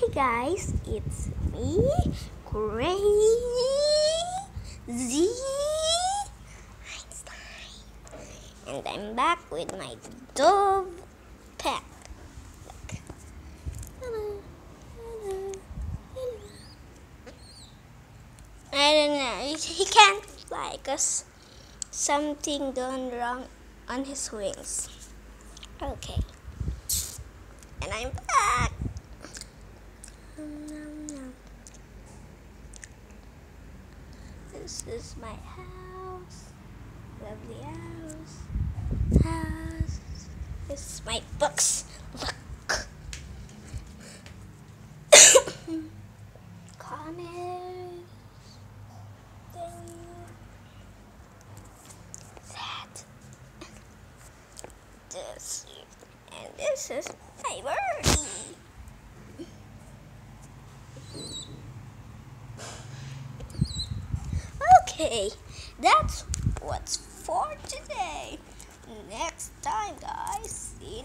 Hi guys, it's me, Crazy Einstein, and I'm back with my dove pet. Look. Hello, hello, hello. I don't know, he can't fly because something gone wrong on his wings. Okay, and I'm back. This is my house, lovely house. This is my books. Look, comics. That. This and this is my birdie. Okay, that's what's for today. Next time, guys. See you